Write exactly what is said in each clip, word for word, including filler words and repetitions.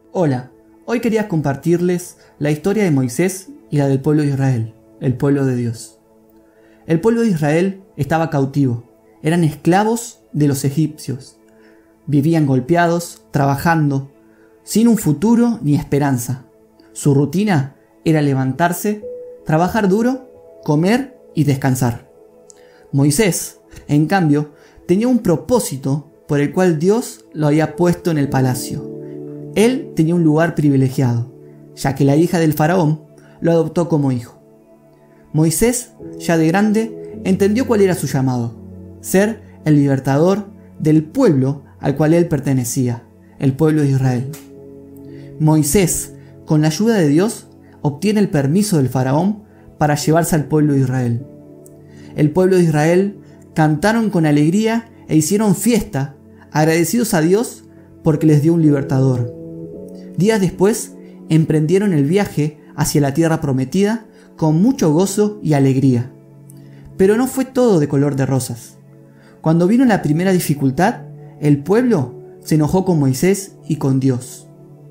Hola, hoy quería compartirles la historia de Moisés y la del pueblo de Israel, el pueblo de Dios. El pueblo de Israel estaba cautivo, eran esclavos de los egipcios. Vivían golpeados, trabajando, sin un futuro ni esperanza. Su rutina era levantarse, trabajar duro, comer y descansar. Moisés, en cambio, tenía un propósito por el cual Dios lo había puesto en el palacio. Él tenía un lugar privilegiado, ya que la hija del faraón lo adoptó como hijo. Moisés, ya de grande, entendió cuál era su llamado: ser el libertador del pueblo al cual él pertenecía, el pueblo de Israel. Moisés, con la ayuda de Dios, obtiene el permiso del faraón para llevarse al pueblo de Israel. El pueblo de Israel cantaron con alegría e hicieron fiesta, agradecidos a Dios porque les dio un libertador. Días después, emprendieron el viaje hacia la tierra prometida con mucho gozo y alegría. Pero no fue todo de color de rosas. Cuando vino la primera dificultad, el pueblo se enojó con Moisés y con Dios.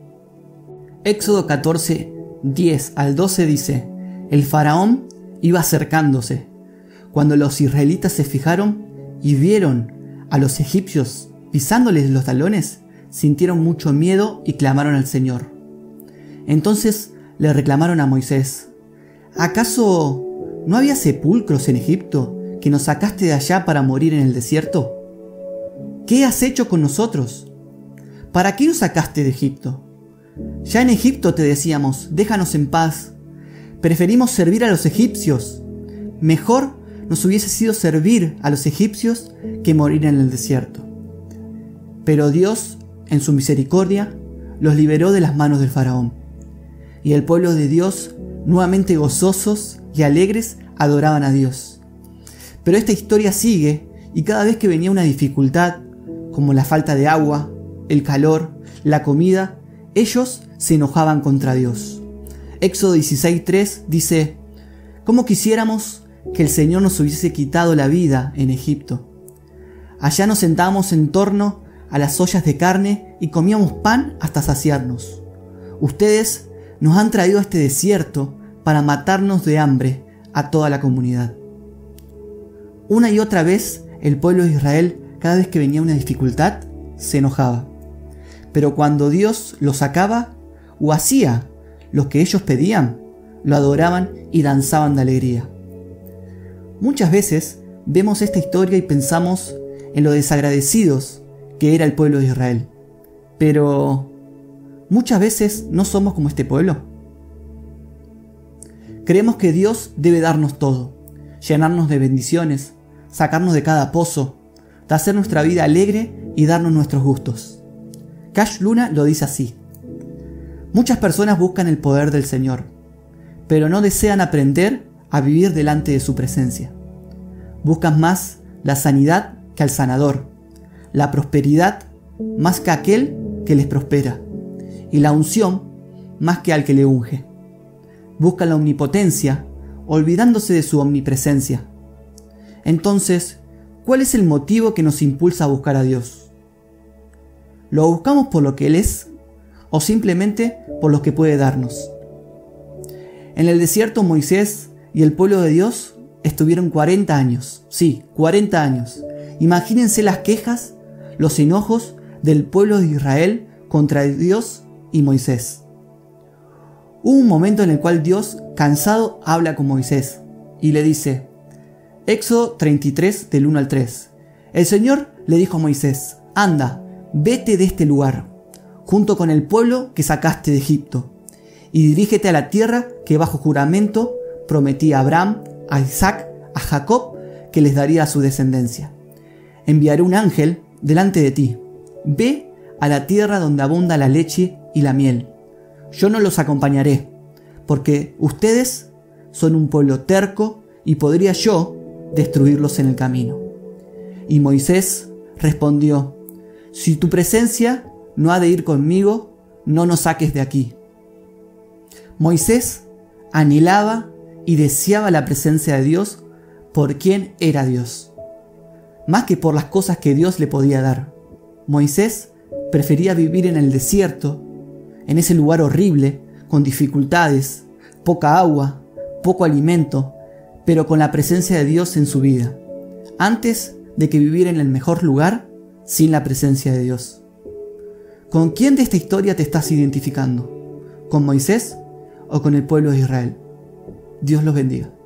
Éxodo catorce, diez al doce dice: el faraón iba acercándose. Cuando los israelitas se fijaron y vieron a los egipcios pisándoles los talones, sintieron mucho miedo y clamaron al Señor. Entonces le reclamaron a Moisés: ¿acaso no había sepulcros en Egipto que nos sacaste de allá para morir en el desierto? ¿Qué has hecho con nosotros? ¿Para qué nos sacaste de Egipto? Ya en Egipto te decíamos: déjanos en paz. Preferimos servir a los egipcios. Mejor nos hubiese sido servir a los egipcios que morir en el desierto. Pero Dios, en su misericordia, los liberó de las manos del faraón. Y el pueblo de Dios, nuevamente gozosos y alegres, adoraban a Dios. Pero esta historia sigue, y cada vez que venía una dificultad, como la falta de agua, el calor, la comida, ellos se enojaban contra Dios. Éxodo dieciséis, tres dice: ¿cómo quisiéramos que el Señor nos hubiese quitado la vida en Egipto? Allá nos sentábamos en torno a las ollas de carne y comíamos pan hasta saciarnos. Ustedes nos han traído a este desierto para matarnos de hambre a toda la comunidad. Una y otra vez el pueblo de Israel, cada vez que venía una dificultad, se enojaba. Pero cuando Dios los sacaba o hacía lo que ellos pedían, lo adoraban y danzaban de alegría. Muchas veces vemos esta historia y pensamos en lo desagradecidos que era el pueblo de Israel. Pero muchas veces no somos como este pueblo. Creemos que Dios debe darnos todo, llenarnos de bendiciones, sacarnos de cada pozo, de hacer nuestra vida alegre y darnos nuestros gustos. Cash Luna lo dice así: muchas personas buscan el poder del Señor, pero no desean aprender a vivir delante de su presencia. Buscan más la sanidad que al sanador, la prosperidad más que aquel que les prospera, y la unción más que al que le unge. Buscan la omnipotencia, olvidándose de su omnipresencia. Entonces, ¿cuál es el motivo que nos impulsa a buscar a Dios? ¿Lo buscamos por lo que Él es o simplemente por lo que puede darnos? En el desierto, Moisés y el pueblo de Dios estuvieron cuarenta años. Sí, cuarenta años. Imagínense las quejas, los enojos del pueblo de Israel contra Dios y Moisés. Hubo un momento en el cual Dios, cansado, habla con Moisés y le dice: Éxodo treinta y tres, del uno al tres. El Señor le dijo a Moisés: anda, vete de este lugar, junto con el pueblo que sacaste de Egipto, y dirígete a la tierra que bajo juramento prometí a Abraham, a Isaac, a Jacob, que les daría a su descendencia. Enviaré un ángel delante de ti. Ve a la tierra donde abunda la leche y la miel. Yo no los acompañaré, porque ustedes son un pueblo terco y podría yo destruirlos en el camino. Y Moisés respondió: si tu presencia no ha de ir conmigo, no nos saques de aquí. Moisés anhelaba y deseaba la presencia de Dios por quien era Dios, más que por las cosas que Dios le podía dar. Moisés prefería vivir en el desierto, en ese lugar horrible, con dificultades, poca agua, poco alimento, pero con la presencia de Dios en su vida, antes de que vivir en el mejor lugar sin la presencia de Dios. ¿Con quién de esta historia te estás identificando? ¿Con Moisés o con el pueblo de Israel? Dios los bendiga.